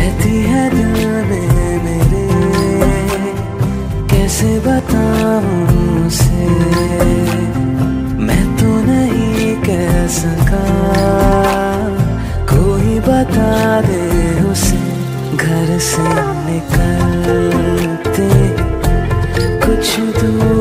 कहती है दिल में मेरे, कैसे बताऊं उसे, मैं तो नहीं कह सका, कोई बता दे उसे। घर से निकलते कुछ दूर